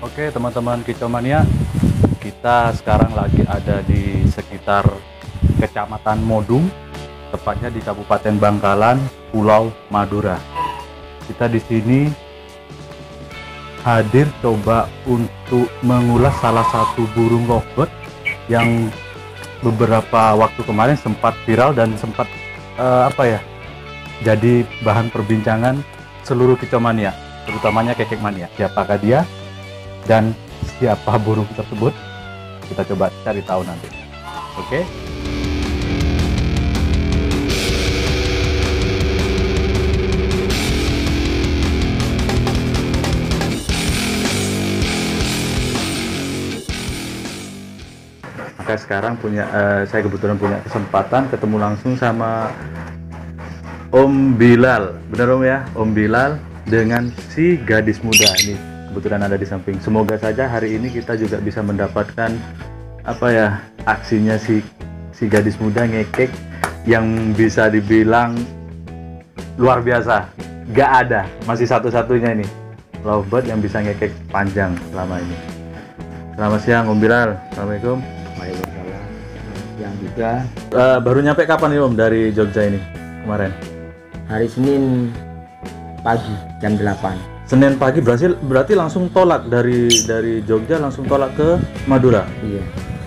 Oke teman-teman Kicomania, kita sekarang lagi ada di sekitar Kecamatan Modung, tepatnya di Kabupaten Bangkalan, Pulau Madura. Kita di sini hadir coba untuk mengulas salah satu burung lovebird yang beberapa waktu kemarin sempat viral dan sempat jadi bahan perbincangan seluruh Kicomania, terutamanya Kekek Mania. Siapakah dia dan siapa burung tersebut? Kita coba cari tahu nanti. Oke? Maka sekarang saya kebetulan punya kesempatan ketemu langsung sama Om Bilal. Benar Om ya? Om Bilal dengan si gadis muda ini kebetulan ada di samping. Semoga saja hari ini kita juga bisa mendapatkan aksinya si gadis muda ngekek yang bisa dibilang luar biasa. Gak ada, masih satu-satunya ini lovebird yang bisa ngekek panjang selama ini. Selamat siang Om Bilal. Assalamualaikum. Waalaikumsalam. Yang juga Baru nyampe kapan nih Om dari Jogja ini kemarin? hari Senin pagi jam 8. Senin pagi berarti langsung tolak dari Jogja langsung tolak ke Madura. Iya.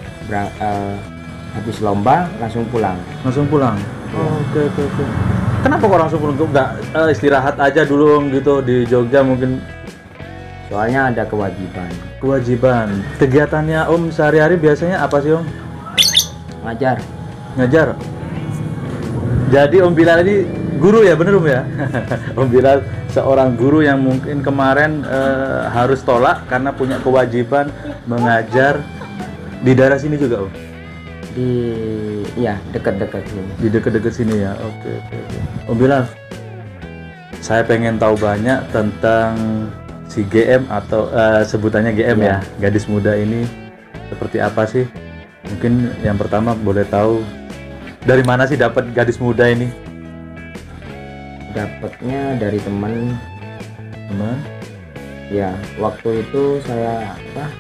Habis lomba langsung pulang. Langsung pulang. Oke. Kenapa kok langsung pulang? Kok nggak istirahat aja dulu Om gitu di Jogja mungkin? Soalnya ada kewajiban. Kewajiban. Kegiatannya Om sehari-hari biasanya apa sih Om? Ngajar. Ngajar. Jadi Om Bilal ini guru ya, bener Om ya? Om Bilal seorang guru yang mungkin kemarin harus tolak karena punya kewajiban mengajar di daerah sini juga Om? Iya, dekat-dekat sini. Di dekat-dekat sini ya. Oke. Om Bilal, saya pengen tahu banyak tentang si GM atau sebutannya GM ya, gadis muda ini seperti apa sih? Mungkin yang pertama boleh tahu dari mana sih dapat gadis muda ini? Dapatnya dari teman. Ya, waktu itu saya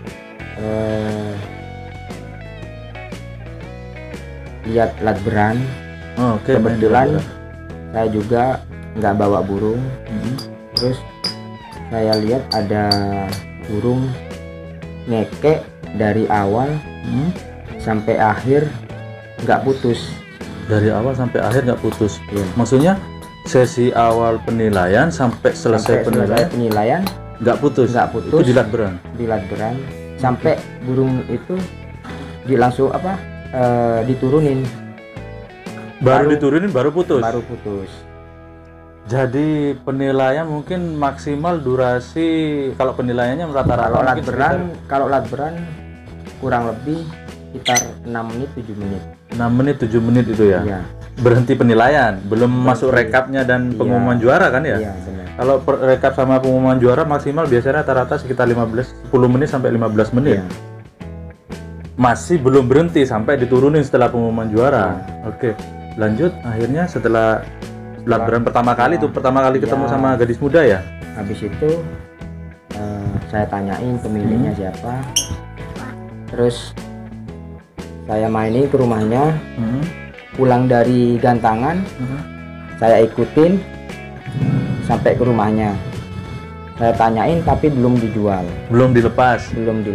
lihat latberan. Oke, Kebetulan saya juga nggak bawa burung. Terus saya lihat ada burung ngekek dari awal sampai akhir nggak putus. Dari awal sampai akhir nggak putus. Iya. Maksudnya sesi awal penilaian sampai selesai penilaian nggak putus. Itu di latberan. Di latberan sampai burung itu langsung diturunin. Baru diturunin baru putus. Baru putus. Jadi penilaian mungkin maksimal durasi kalau penilaiannya rata-rata Kalau latberan kurang lebih sekitar 6 menit 7 menit. 6 menit 7 menit itu ya. Iya. Berhenti penilaian, belum masuk rekapnya dan pengumuman juara kan ya? Iya, benar. Kalau rekap sama pengumuman juara maksimal biasanya rata-rata sekitar 10 menit sampai 15 menit. Iya. Masih belum berhenti sampai diturunin setelah pengumuman juara. Oke. Lanjut, akhirnya setelah latberan pertama kali ketemu sama gadis muda ya? Habis itu saya tanyain pemiliknya siapa. Terus saya mainin ke rumahnya. Pulang dari gantangan, saya ikutin sampai ke rumahnya. Saya tanyain tapi belum dijual. Belum dilepas.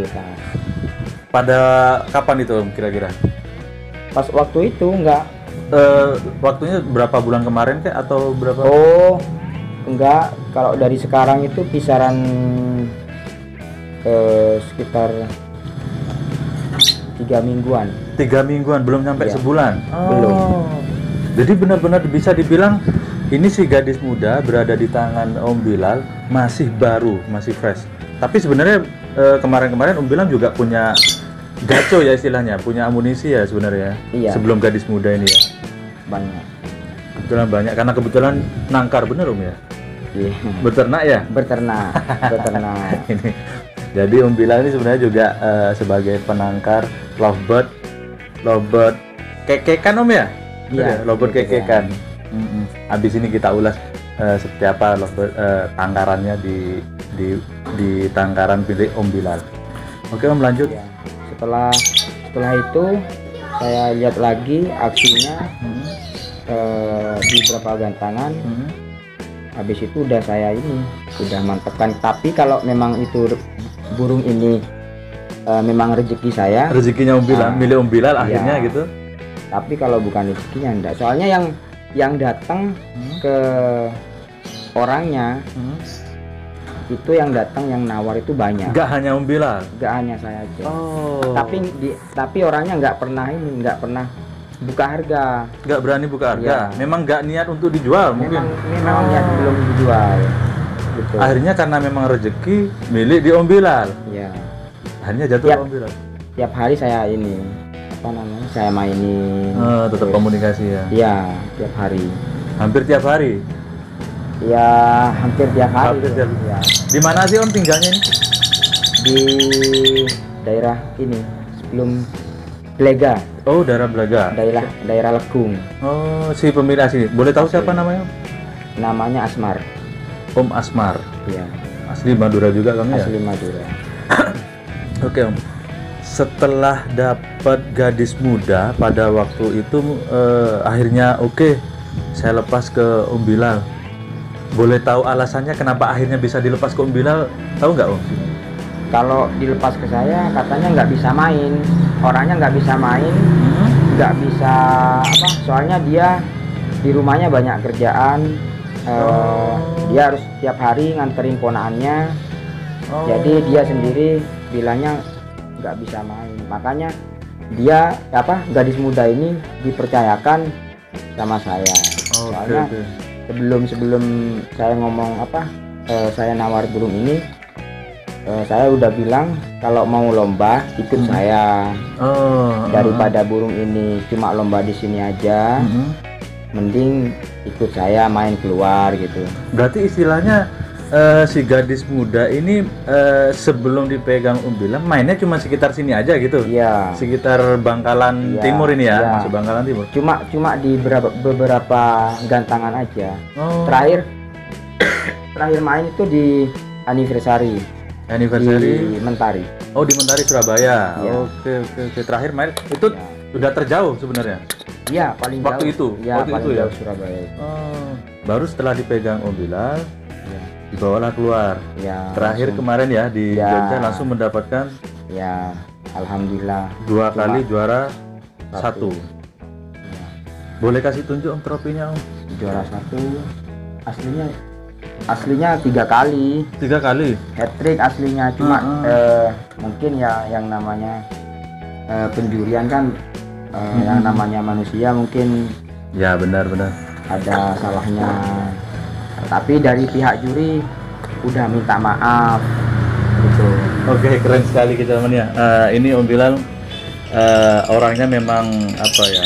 Pada kapan itu Om kira-kira? Pas waktu itu enggak. Waktunya berapa bulan kemarin kek atau berapa? Oh, enggak. Kalau dari sekarang itu kisaran sekitar 3 mingguan. 3 mingguan, belum sampai sebulan. Belum. Jadi benar-benar bisa dibilang ini si gadis muda berada di tangan Om Bilal masih baru, masih fresh. Tapi sebenarnya kemarin-kemarin Om Bilal juga punya gaco ya istilahnya, punya amunisi ya sebenarnya. Iya. Sebelum gadis muda ini ya. Banyak. Kebetulan banyak karena kebetulan nangkar bener Om ya. Iya. Beternak ya? Beternak. Ini. Jadi Om Bilal ini sebenarnya juga sebagai penangkar lovebird kekekan Om ya? Iya, lovebird kekekan. Habis ini kita ulas seperti apa lovebird tangkarannya di di Tangkaran pilih Om Bilal. Oke Om, lanjut. Ya. Setelah itu saya lihat lagi aksinya di beberapa gantangan. Habis itu udah saya udah mantepkan. Tapi kalau memang itu burung ini memang rezeki saya, rezekinya Om Bilal, milih Om Bilal iya. akhirnya gitu. Tapi kalau bukan rezekinya enggak. Soalnya yang datang ke orangnya itu, yang datang yang nawar itu banyak. Gak hanya Om Bilal, Gak hanya saya aja. oh, Tapi orangnya nggak pernah buka harga. nggak berani buka harga, Iya. memang nggak niat untuk dijual mungkin. Memang niat belum dijual gitu. Akhirnya karena memang rezeki milik di Om Bilal, Ya, akhirnya jatuh Tiap- ke Om Bilal. tiap hari saya saya mainin. Tetap Terus, komunikasi ya, ya, tiap hari. hampir tiap hari. Ya, hampir tiap hari. Hampir tiap- Ya, Di mana sih Om tinggalnya ini? di daerah ini sebelum Blega, Oh, daerah Belaga. daerah Legung. Oh, si pemilik asli. Boleh tahu siapa namanya? Namanya Asmar. Om Asmar. Ya, Asli Madura juga kami ya. asli Madura. Oke Om. Setelah dapat gadis muda pada waktu itu akhirnya oke, saya lepas ke Om Bilal. Boleh tahu alasannya kenapa akhirnya bisa dilepas ke Om Bilal? Tahu nggak Om? Kalau dilepas ke saya katanya nggak bisa main, orangnya nggak bisa main, nggak bisa soalnya dia di rumahnya banyak kerjaan. Dia harus tiap hari nganterin ponaannya. Jadi dia sendiri bilangnya nggak bisa main, makanya dia gadis muda ini dipercayakan sama saya. Soalnya sebelum saya ngomong saya nawar burung ini, saya udah bilang kalau mau lomba ikut saya, daripada burung ini cuma lomba di sini aja, mending ikut saya main keluar gitu. Berarti istilahnya si gadis muda ini sebelum dipegang Om Bilal mainnya cuma sekitar sini aja gitu? Iya. Sekitar Bangkalan Iya, Timur ini ya, iya. masuk Bangkalan Timur. Cuma di beberapa gantangan aja. Oh. Terakhir main itu di anniversary di Mentari. Oh, di Mentari Surabaya. Iya. Oke. Terakhir main itu Ya. udah terjauh sebenarnya. Iya, paling Waktu jauh. itu? Iya, Waktu paling itu ya? jauh Surabaya. Oh. Baru setelah dipegang Om Bilal, Iya. dibawalah keluar. Ya, Terakhir langsung. kemarin ya di Ya. Jogja langsung mendapatkan Ya, alhamdulillah. 2 Cuma kali juara satu. 1. Boleh kasih tunjuk Om trofinya Om? Juara 1. Aslinya 3 kali. 3 kali. Hat trick aslinya, cuma mungkin ya yang namanya penjurian kan, yang namanya manusia mungkin Ya benar. ada salahnya. Tapi dari pihak juri udah minta maaf gitu. Oke, keren sekali kita teman ya. Ini Om Bilal orangnya memang apa ya?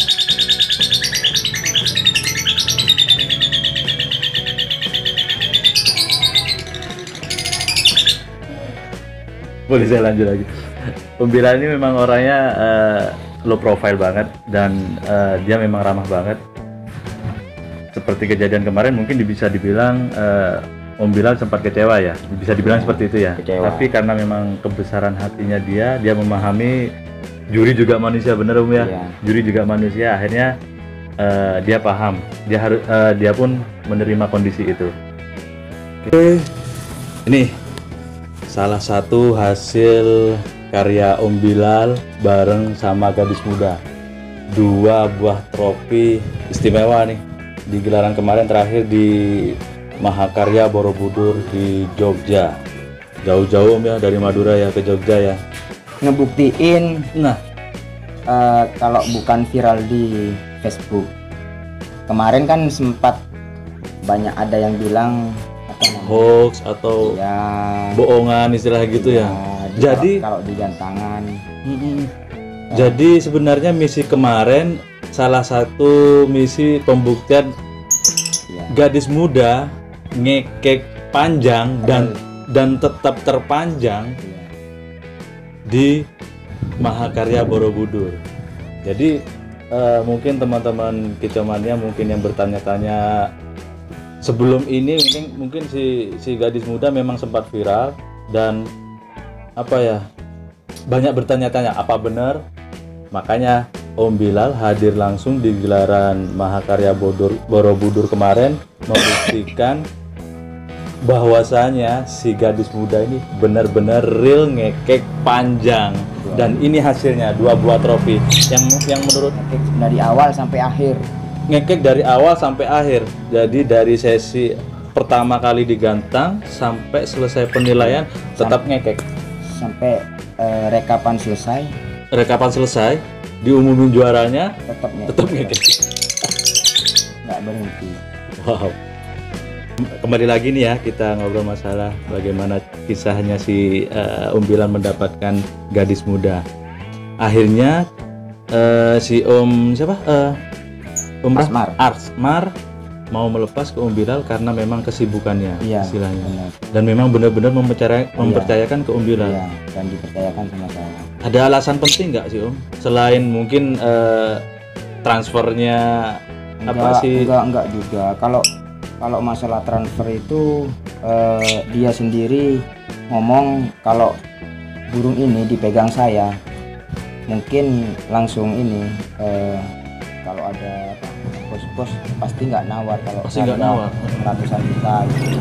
Boleh saya lanjut lagi. Om Bilal ini memang orangnya low profile banget dan dia memang ramah banget. Seperti kejadian kemarin mungkin bisa dibilang Om Bilal sempat kecewa ya, bisa dibilang seperti itu ya. Kecewa. Tapi karena memang kebesaran hatinya dia memahami juri juga manusia, bener Om ya. Iya. Juri juga manusia, akhirnya dia paham, dia pun menerima kondisi itu. Oke, ini salah satu hasil karya Om Bilal bareng sama gadis muda. 2 buah trofi istimewa nih di gelaran kemarin terakhir di Mahakarya Borobudur di Jogja. Jauh-jauh Om ya, dari Madura ya ke Jogja ya. Ngebuktiin Nah, kalau bukan viral di Facebook. Kemarin kan sempat banyak ada yang bilang hoax atau ya bohongan istilah gitu ya. Jadi kalau di gantangan jadi sebenarnya misi kemarin salah satu misi pembuktian ya, gadis muda ngekek panjang dan tetap terpanjang di Mahakarya Borobudur. Jadi mungkin teman-teman kicomania mungkin yang bertanya-tanya sebelum ini mungkin si gadis muda memang sempat viral dan apa ya, banyak bertanya-tanya apa benar. Makanya Om Bilal hadir langsung di gelaran Mahakarya Borobudur kemarin membuktikan bahwasanya si gadis muda ini benar-benar real ngekek panjang. Dan ini hasilnya 2 buah trofi yang menurut dari awal sampai akhir. Ngekek dari awal sampai akhir. Jadi dari sesi pertama kali digantang sampai selesai penilaian tetap ngekek. Sampai rekapan selesai, diumumin juaranya tetap ngekek. Nggak berhenti. Wow. Kembali lagi nih ya, kita ngobrol masalah bagaimana kisahnya si Om Bilal mendapatkan gadis muda. Akhirnya si Om siapa? Om Asmar mau melepas ke Om Bilal karena memang kesibukannya, istilahnya. Benar. Dan memang benar-benar mempercayakan ke Om Bilal. Iya, dan dipercayakan sama saya. Ada alasan penting nggak sih Om? Selain mungkin transfernya apa sih? Enggak juga. Kalau masalah transfer itu dia sendiri ngomong kalau burung ini dipegang saya, mungkin langsung ini kalau ada bos-bos pasti nggak nawar, kalau pasti nggak nawar ratusan juta gitu.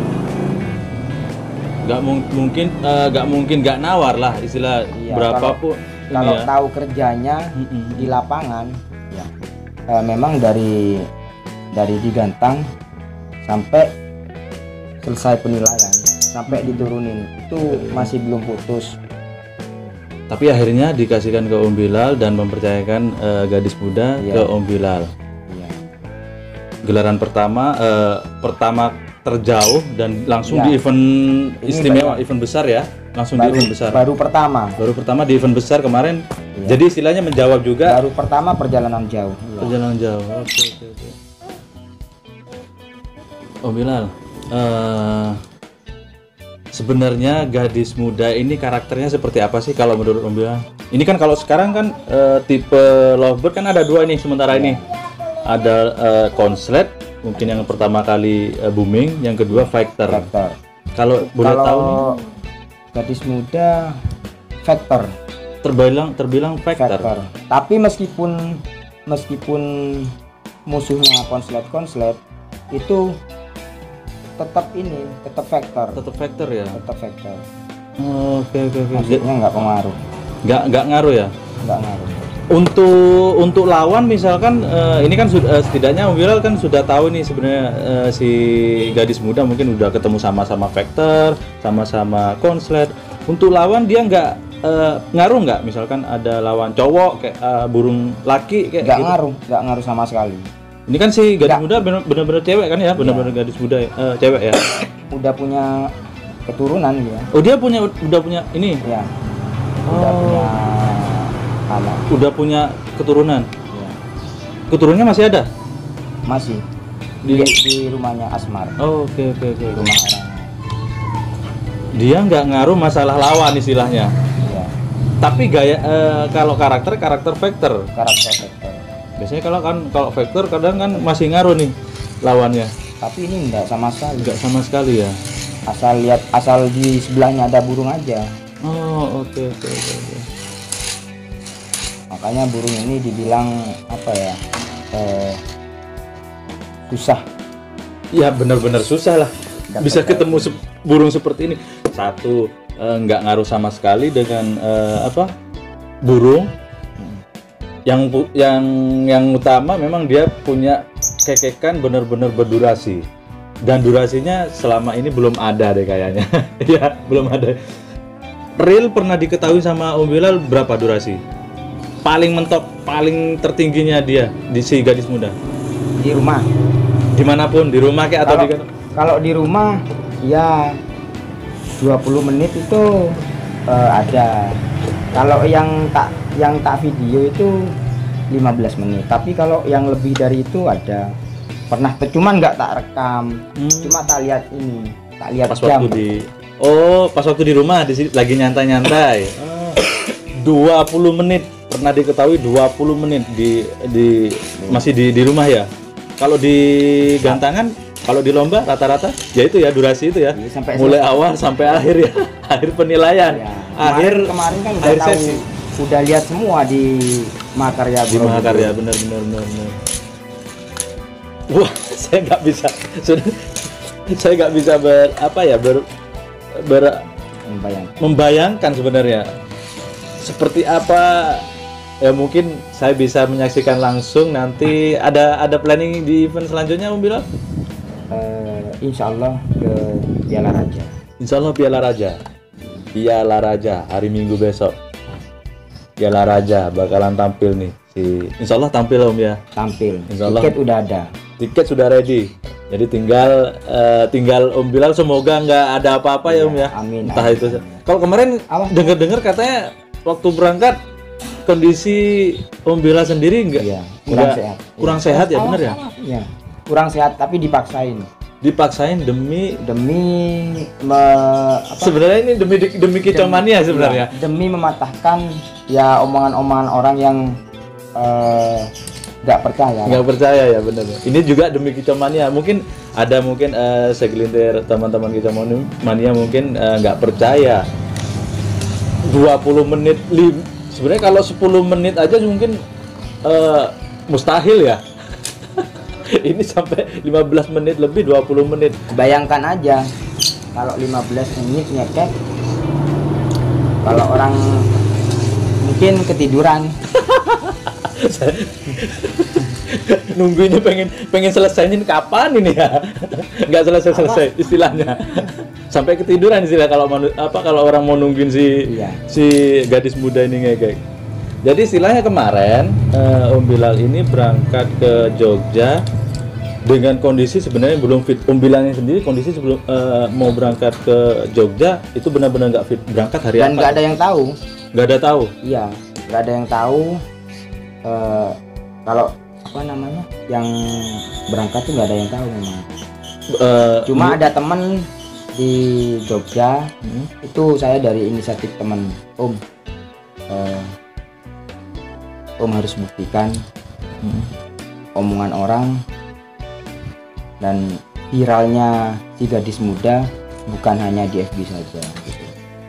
nggak mungkin nggak nawar lah istilah. Iya, berapapun kalau tahu kerjanya di lapangan ya memang dari digantang sampai selesai penilaian sampai diturunin itu masih belum putus. Tapi akhirnya dikasihkan ke Om Bilal dan mempercayakan gadis muda ke Om Bilal. Iya. Gelaran pertama terjauh dan langsung di event istimewa, event besar ya, langsung di event besar. Baru pertama di event besar kemarin. Iya. Jadi istilahnya menjawab juga. Baru pertama perjalanan jauh. Perjalanan jauh. Oke. Om Bilal, sebenarnya gadis muda ini karakternya seperti apa sih kalau menurut Om Bilal? Ini kan kalau sekarang kan tipe lovebird kan ada 2 nih sementara ini. Ada konslet, mungkin yang pertama kali booming, yang kedua fighter. Kalau boleh tahu nih, gadis muda fighter. Terbilang fighter. Tapi meskipun musuhnya konslet itu tetap factor ya. Oke. Maksudnya nggak pengaruh. Nggak ngaruh ya. Nggak ngaruh. Untuk lawan misalkan ini kan setidaknya Om Bilal kan sudah tahu nih sebenarnya si gadis muda mungkin udah ketemu sama factor, sama konslet. Untuk lawan dia nggak ngaruh nggak? Misalkan ada lawan cowok kayak burung laki kayak. Nggak ngaruh sama sekali. Ini kan si gadis muda benar-benar cewek kan ya, benar-benar gadis muda cewek ya. Udah punya keturunan dia. Oh dia udah punya ini. Ya. Udah punya anak. Udah punya keturunan. Ya. Keturunannya masih ada? Masih. Di rumahnya Asmar. Oh, oke. Rumah orang. Dia nggak ngaruh masalah lawan istilahnya. Iya. Tapi gaya kalau karakter factor. Biasanya kalau factor kadang kan masih ngaruh nih lawannya. Tapi ini enggak sama sekali. Enggak sama sekali ya. Asal di sebelahnya ada burung aja. Oh, oke. Makanya burung ini dibilang apa ya? Susah. Ya benar-benar susah lah. Bisa ketemu burung seperti ini. Satu nggak ngaruh sama sekali dengan burung. Yang utama memang dia punya kekekan benar-benar berdurasi, dan durasinya selama ini belum ada deh kayaknya. Ya belum ada. Real pernah diketahui sama Om Bilal berapa durasi? Paling mentok, paling tertingginya dia di si gadis muda? Di rumah. Dimanapun, di rumah kayak atau kalau di rumah ya 20 menit itu ada. Kalau yang tak video itu 15 menit. Tapi kalau yang lebih dari itu ada. Pernah, cuman nggak tak rekam. Cuma tak lihat pas jam. Pas waktu di rumah lagi nyantai-nyantai. 20 menit pernah diketahui 20 menit di masih di rumah ya. Kalau di gantangan Kalau di lomba rata-rata ya itu ya durasi itu ya. Iya, sampai mulai selesai. awal sampai akhir ya. Akhir penilaian. Ya. Akhir Kemarin kan udah tahu, sesi. udah lihat semua di Mahakarya Di Mahakarya benar. Wah, saya nggak bisa. Saya nggak bisa membayangkan sebenarnya seperti apa. Ya mungkin saya bisa menyaksikan langsung nanti. Ada planning di event selanjutnya, Om Bilal? Insya Allah ke Piala Raja. Insya Allah Piala Raja hari Minggu besok. Piala Raja bakalan tampil nih. Insya Allah tampil, Om ya. Tampil. Insya Allah. Tiket udah ada. Tiket sudah ready. Jadi tinggal Om Bilal semoga nggak ada apa-apa ya Om ya. Amin. Entah amin. itu. Kalau kemarin dengar katanya waktu berangkat kondisi Om Bilal sendiri Iya, kurang sehat. Kurang sehat ya, benar ya? Iya. Kurang sehat tapi dipaksain Demi sebenarnya ini demi kicomania sebenarnya. Ya, demi mematahkan ya omongan-omongan orang yang nggak percaya Ya benar. Ini juga demi kicomania. Mungkin segelintir teman-teman kicomania mungkin nggak percaya 20 menit sebenarnya kalau 10 menit aja mungkin mustahil ya. Ini sampai 15 menit lebih 20 menit. Bayangkan aja kalau 15 menit nyeket, kalau orang mungkin ketiduran. Nungguinnya pengen selesaiin kapan ini ya. Nggak selesai istilahnya. Sampai ketiduran istilah kalau orang mau nungguin si gadis muda ini ngekek. Jadi istilahnya kemarin Om Bilal ini berangkat ke Jogja dengan kondisi sebenarnya belum fit. Om Bilalnya sendiri kondisi sebelum mau berangkat ke Jogja itu benar-benar nggak fit. Berangkat hari dan apa? nggak ada yang tahu. Nggak ada tahu. Iya, nggak ada yang tahu. Kalau yang berangkat tuh nggak ada yang tahu memang. Cuma ada temen di Jogja. Itu saya dari inisiatif teman Om. Om harus buktikan omongan orang dan viralnya si gadis muda bukan hanya di FB saja gitu.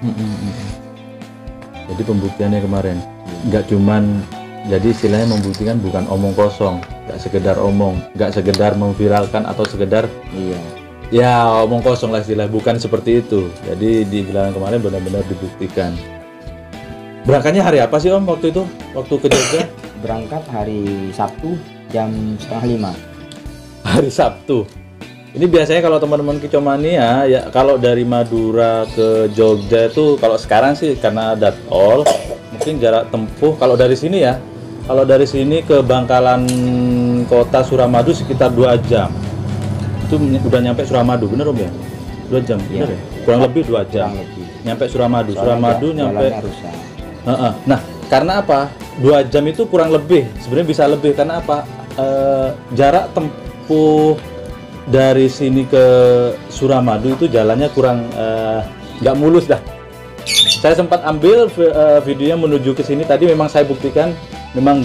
Jadi pembuktiannya kemarin nggak cuman, jadi istilahnya membuktikan bukan omong kosong, nggak sekedar omong, nggak sekedar memviralkan atau sekedar ya omong kosong lah istilah, bukan seperti itu. Jadi di gelaran kemarin benar-benar dibuktikan. Berangkatnya hari apa sih Om waktu itu? Waktu ke Jogja? Berangkat hari Sabtu jam 4:30. Hari Sabtu. Ini biasanya kalau teman-teman kicomania ya kalau dari Madura ke Jogja itu kalau sekarang sih karena ada tol mungkin jarak tempuh kalau dari sini ya. Kalau dari sini ke Bangkalan Kota Suramadu sekitar 2 jam. Itu udah nyampe Suramadu, bener Om ya? 2 jam, bener ya? Kurang lebih 2 jam. Nyampe Suramadu. Suramadu nyampe nah, karena apa? 2 jam itu kurang lebih, sebenarnya bisa lebih karena apa? Jarak tempuh dari sini ke Suramadu itu jalannya kurang nggak mulus dah. Saya sempat ambil videonya menuju ke sini tadi, memang saya buktikan memang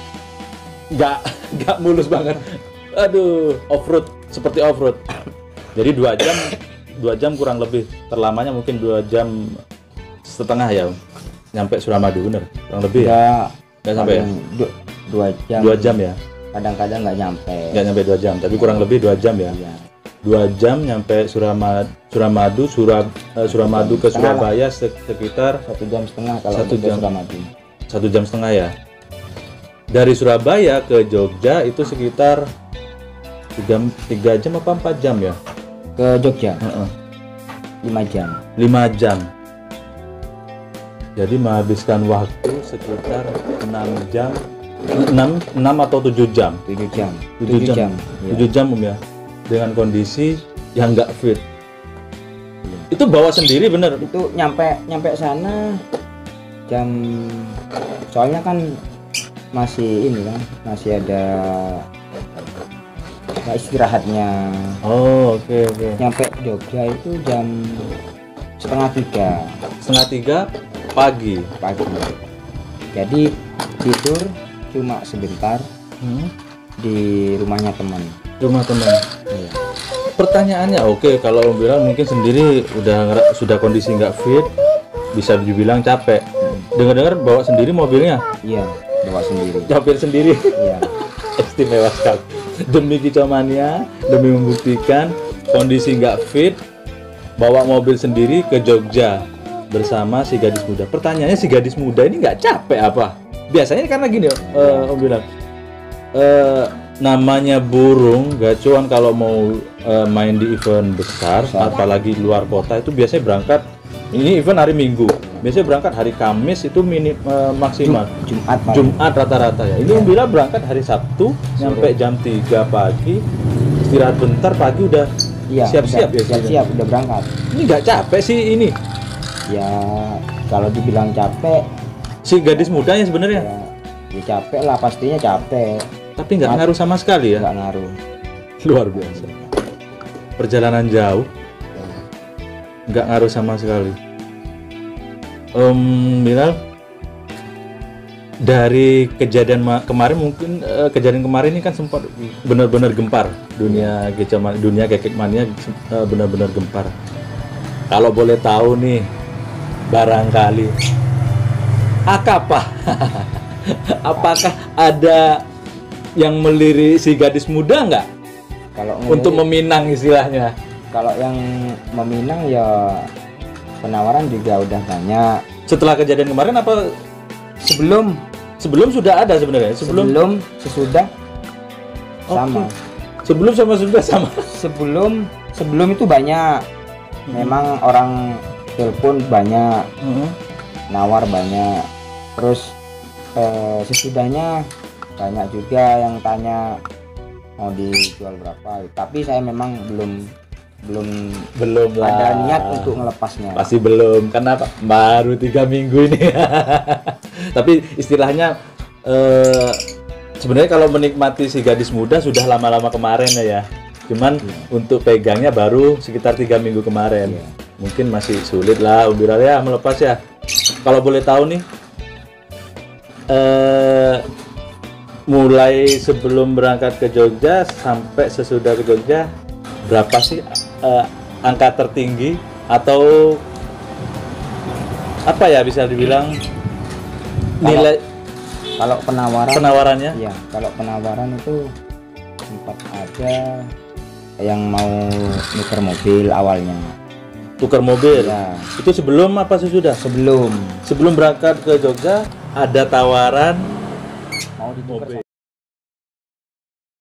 nggak mulus banget. Aduh, off-road, seperti off-road. Jadi 2 jam kurang lebih, terlamanya mungkin 2 jam setengah ya. Nyampe Suramadu bener, kurang lebih ya? Nggak sampai ya? 2 jam. 2 jam ya? Kadang-kadang nggak nyampe. Nggak nyampe 2 jam, tapi kurang lebih 2 jam ya? Iya. 2 jam nyampe Suramadu ke Surabaya sekitar 1,5 jam kalau 1 jam. Suramadu. 1,5 jam ya? Dari Surabaya ke Jogja itu sekitar 3 jam apa 4 jam ya? Ke Jogja? 5 jam. 5 jam. Jadi menghabiskan waktu sekitar 6 jam, 6 atau 7 jam. 7 jam. 7 jam. Ya. 7 jam Om ya. Dengan kondisi yang nggak fit. Ya. Itu bawa sendiri bener? Itu nyampe sana jam, soalnya kan masih masih ada istirahatnya. Oh, oke. Nyampe Jogja itu jam 2:30. 2:30 pagi. Jadi tidur cuma sebentar di rumahnya teman. Rumah teman. Iya. pertanyaannya oke, kalau Om Bilal mungkin sendiri sudah kondisi nggak fit, bisa dibilang capek. Dengar-dengar bawa sendiri mobilnya? Iya, bawa sendiri. Capek sendiri. Iya. Istimewa sekali. Demi Kicomania, demi membuktikan kondisi nggak fit, bawa mobil sendiri ke Jogja bersama si gadis muda. Pertanyaannya, si gadis muda ini nggak capek apa? Biasanya karena gini, Om Bilal, namanya burung gacuan kalau mau main di event besar, apalagi luar kota, itu biasanya berangkat. Ini event hari Minggu, biasanya berangkat hari Kamis itu maksimal. Jumat rata-rata ya. Ini Om Bilal berangkat hari Sabtu, nyampe jam 3 pagi, istirahat bentar, pagi udah siap-siap ya. Siap-siap udah berangkat. Ini nggak capek sih ini? Ya kalau dibilang capek, Si gadis mudanya sebenarnya? ya capek lah, pastinya capek. Tapi nggak ngaruh sama sekali ya? Nggak ngaruh. Luar biasa. Perjalanan jauh, nggak ngaruh sama sekali. Bilal, dari kejadian kemarin mungkin kejadian kemarin ini kan sempat benar-benar gempar dunia kekek mania, benar-benar gempar. Kalau boleh tahu nih, barangkali apakah ada yang melirik si gadis muda nggak? Kalau Untuk meminang istilahnya. Kalau yang meminang ya penawaran juga udah banyak. Setelah kejadian kemarin apa sebelum sudah ada sebenarnya? Sesudah sama. Sebelum sama sudah sama. Sebelum itu banyak. Memang orang telepon banyak. Nawar banyak. Terus sesudahnya banyak juga yang tanya mau dijual berapa. Tapi saya memang belum lah. Ada niat untuk melepasnya. Pasti belum, karena baru 3 minggu ini. Tapi istilahnya sebenarnya kalau menikmati si gadis muda sudah lama-lama kemarin ya. Cuman untuk pegangnya baru sekitar 3 minggu kemarin. Mungkin masih sulit lah Om Bilal ya melepas ya. Kalau boleh tahu nih, mulai sebelum berangkat ke Jogja sampai sesudah ke Jogja, berapa sih angka tertinggi atau apa ya bisa dibilang nilai kalau penawarannya? Iya, kalau penawaran itu sempat ada yang mau nuker mobil awalnya. Tukar mobil? Ya. Itu sebelum apa sesudah? Sebelum Berangkat ke Jogja ada tawaran mau ditukar.